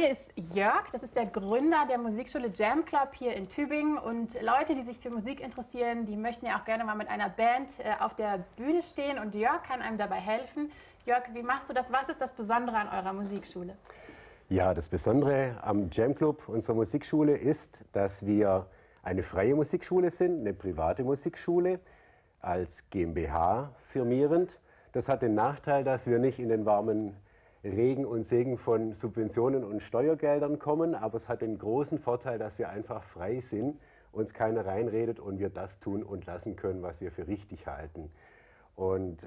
mir ist Jörg, das ist der Gründer der Musikschule Jam Club hier in Tübingen. Und Leute, die sich für Musik interessieren, die möchten ja auch gerne mal mit einer Band auf der Bühne stehen. Und Jörg kann einem dabei helfen. Jörg, wie machst du das? Was ist das Besondere an eurer Musikschule? Ja, das Besondere am Jam Club unserer Musikschule ist, dass wir eine freie Musikschule sind, eine private Musikschule, als GmbH firmierend. Das hat den Nachteil, dass wir nicht in den warmen Regen und Segen von Subventionen und Steuergeldern kommen, aber es hat den großen Vorteil, dass wir einfach frei sind, uns keiner reinredet und wir das tun und lassen können, was wir für richtig halten. Und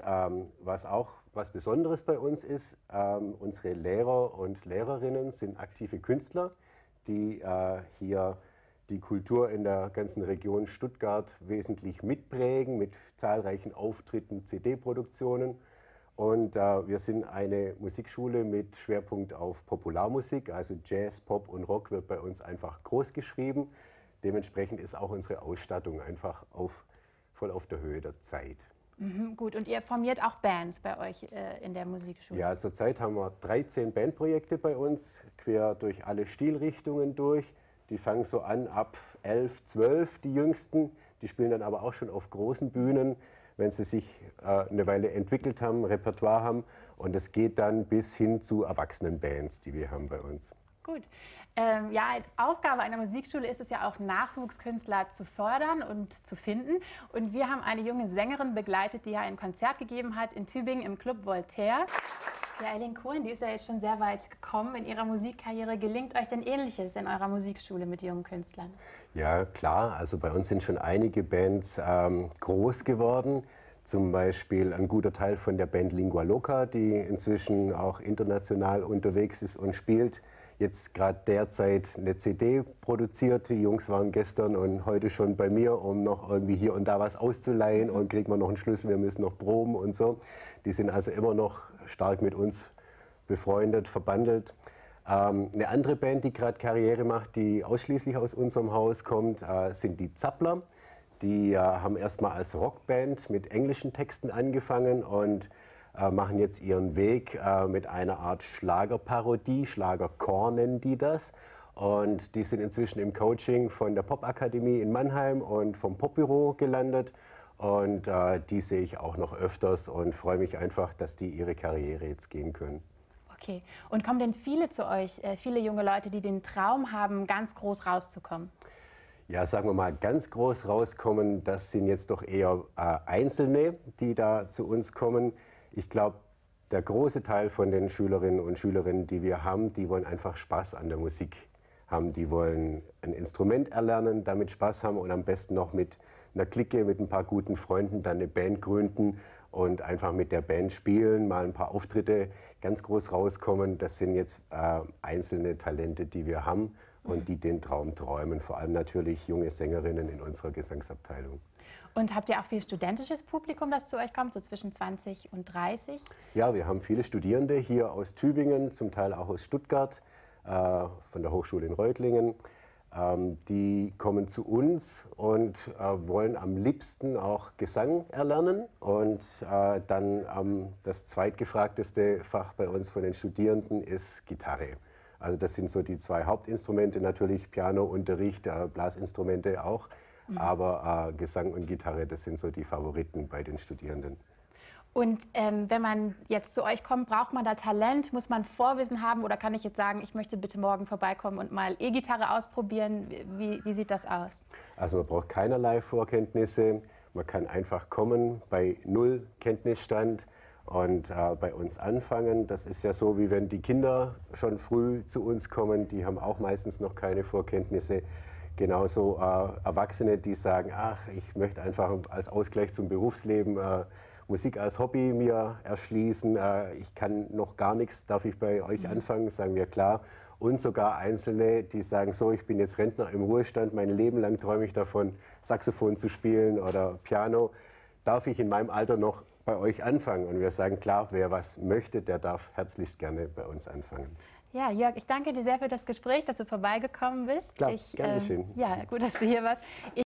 was Besonderes bei uns ist, unsere Lehrer und Lehrerinnen sind aktive Künstler, die hier die Kultur in der ganzen Region Stuttgart wesentlich mitprägen, mit zahlreichen Auftritten, CD-Produktionen. Und wir sind eine Musikschule mit Schwerpunkt auf Popularmusik, also Jazz, Pop und Rock wird bei uns einfach groß geschrieben. Dementsprechend ist auch unsere Ausstattung einfach voll auf der Höhe der Zeit. Gut, und ihr formiert auch Bands bei euch in der Musikschule? Ja, zurzeit haben wir 13 Bandprojekte bei uns, quer durch alle Stilrichtungen durch. Die fangen so an ab 11, 12, die jüngsten. Die spielen dann aber auch schon auf großen Bühnen, wenn sie sich eine Weile entwickelt haben, Repertoire haben. Und es geht dann bis hin zu Erwachsenenbands, die wir haben bei uns. Gut. Ja, Aufgabe einer Musikschule ist es ja auch, Nachwuchskünstler zu fördern und zu finden. Und wir haben eine junge Sängerin begleitet, die ja ein Konzert gegeben hat in Tübingen im Club Voltaire. Ja, Eileen Cohen, die ist ja jetzt schon sehr weit gekommen in ihrer Musikkarriere. Gelingt euch denn Ähnliches in eurer Musikschule mit jungen Künstlern? Ja, klar. Also bei uns sind schon einige Bands groß geworden. Zum Beispiel ein guter Teil von der Band Lingua Loca, die inzwischen auch international unterwegs ist und spielt. Jetzt gerade derzeit eine CD produziert. Die Jungs waren gestern und heute schon bei mir, um noch irgendwie hier und da was auszuleihen und kriegt man noch einen Schlüssel, wir müssen noch proben und so. Die sind also immer noch stark mit uns befreundet, verbandelt. Eine andere Band, die gerade Karriere macht, die ausschließlich aus unserem Haus kommt, sind die Zappler. Die haben erstmal als Rockband mit englischen Texten angefangen und machen jetzt ihren Weg mit einer Art Schlagerparodie, Schlagerchor nennen die das. Und die sind inzwischen im Coaching von der Popakademie in Mannheim und vom Popbüro gelandet. Und die sehe ich auch noch öfters und freue mich einfach, dass die ihre Karriere jetzt gehen können. Okay. Und kommen denn viele zu euch, viele junge Leute, die den Traum haben, ganz groß rauszukommen? Ja, sagen wir mal, ganz groß rauskommen, das sind jetzt doch eher Einzelne, die da zu uns kommen. Ich glaube, der große Teil von den Schülerinnen und Schülern, die wir haben, die wollen einfach Spaß an der Musik haben. Die wollen ein Instrument erlernen, damit Spaß haben und am besten noch mit einer Clique, mit ein paar guten Freunden dann eine Band gründen und einfach mit der Band spielen, mal ein paar Auftritte ganz groß rauskommen. Das sind jetzt einzelne Talente, die wir haben und die den Traum träumen. Vor allem natürlich junge Sängerinnen in unserer Gesangsabteilung. Und habt ihr auch viel studentisches Publikum, das zu euch kommt, so zwischen 20 und 30? Ja, wir haben viele Studierende hier aus Tübingen, zum Teil auch aus Stuttgart, von der Hochschule in Reutlingen. Die kommen zu uns und wollen am liebsten auch Gesang erlernen. Und dann das zweitgefragteste Fach bei uns von den Studierenden ist Gitarre. Also das sind so die zwei Hauptinstrumente, natürlich Pianounterricht, Blasinstrumente auch. Aber Gesang und Gitarre, das sind so die Favoriten bei den Studierenden. Und wenn man jetzt zu euch kommt, braucht man da Talent? Muss man Vorwissen haben? Oder kann ich jetzt sagen, ich möchte bitte morgen vorbeikommen und mal E-Gitarre ausprobieren? Wie sieht das aus? Also man braucht keinerlei Vorkenntnisse. Man kann einfach kommen bei null Kenntnisstand und bei uns anfangen. Das ist ja so, wie wenn die Kinder schon früh zu uns kommen. Die haben auch meistens noch keine Vorkenntnisse. Genauso Erwachsene, die sagen, ach, ich möchte einfach als Ausgleich zum Berufsleben Musik als Hobby mir erschließen. Ich kann noch gar nichts, darf ich bei euch anfangen? Sagen wir klar. Und sogar Einzelne, die sagen so, ich bin jetzt Rentner im Ruhestand, mein Leben lang träume ich davon, Saxophon zu spielen oder Piano. Darf ich in meinem Alter noch bei euch anfangen? Und wir sagen klar, wer was möchte, der darf herzlichst gerne bei uns anfangen. Ja, Jörg, ich danke dir sehr für das Gespräch, dass du vorbeigekommen bist. Klar, gern geschehen. Ja, gut, dass du hier warst.